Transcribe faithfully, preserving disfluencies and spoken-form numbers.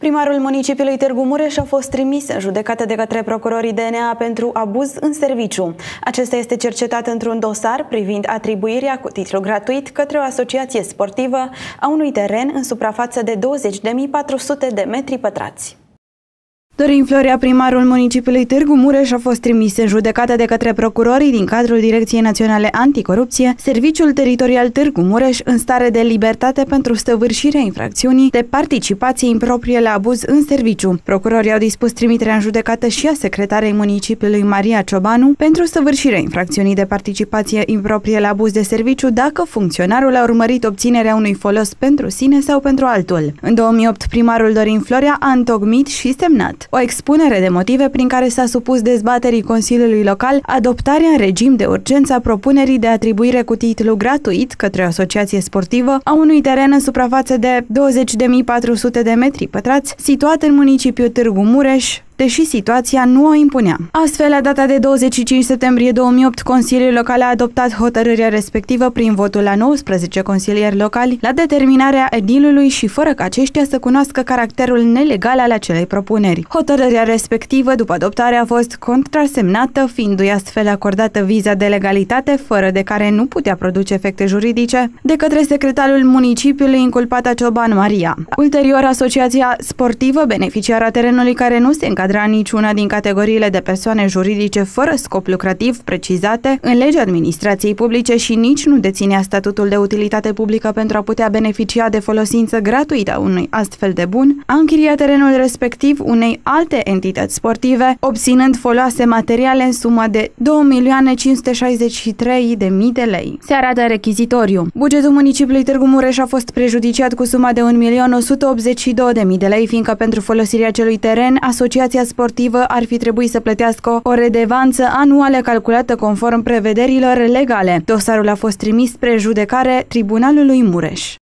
Primarul municipiului Târgu Mureș a fost trimis în judecată de către procurorii D N A pentru abuz în serviciu. Acesta este cercetat într-un dosar privind atribuirea cu titlu gratuit către o asociație sportivă a unui teren în suprafață de douăzeci de mii patru sute de metri pătrați. Dorin Florea, primarul municipiului Târgu Mureș, a fost trimis în judecată de către procurorii din cadrul Direcției Naționale Anticorupție, Serviciul Teritorial Târgu Mureș, în stare de libertate pentru stăvârșirea infracțiunii de participație improprie la abuz în serviciu. Procurorii au dispus trimiterea în judecată și a secretarei municipiului Maria Ciobanu pentru stăvârșirea infracțiunii de participație improprie la abuz de serviciu dacă funcționarul a urmărit obținerea unui folos pentru sine sau pentru altul. În două mii opt, primarul Dorin Florea a întocmit și semnat o expunere de motive prin care s-a supus dezbaterii Consiliului Local adoptarea în regim de urgență a propunerii de atribuire cu titlu gratuit către o asociație sportivă a unui teren în suprafață de douăzeci de mii patru sute de metri pătrați, situat în municipiul Târgu Mureș, deși situația nu o impunea. Astfel, la data de douăzeci și cinci septembrie două mii opt, Consiliul Local a adoptat hotărârea respectivă prin votul la nouăsprezece consilieri locali la determinarea edilului și fără ca aceștia să cunoască caracterul nelegal al acelei propuneri. Hotărârea respectivă, după adoptare, a fost contrasemnată, fiindu-i astfel acordată viza de legalitate, fără de care nu putea produce efecte juridice, de către secretarul municipiului inculpată Cioban Maria. Ulterior, asociația sportivă, beneficiara terenului care nu se încadra niciuna din categoriile de persoane juridice fără scop lucrativ precizate în legea administrației publice și nici nu deținea statutul de utilitate publică pentru a putea beneficia de folosință gratuită a unui astfel de bun, a închiriat terenul respectiv unei alte entități sportive, obținând foloase materiale în sumă de două milioane cinci sute șaizeci și trei de mii de lei. Se arată rechizitoriu. Bugetul municipiului Târgu Mureș a fost prejudiciat cu suma de un milion o sută optzeci și două de mii de lei, fiindcă pentru folosirea acelui teren, asociația sportivă ar fi trebuit să plătească o redevanță anuală calculată conform prevederilor legale. Dosarul a fost trimis spre judecare Tribunalului Mureș.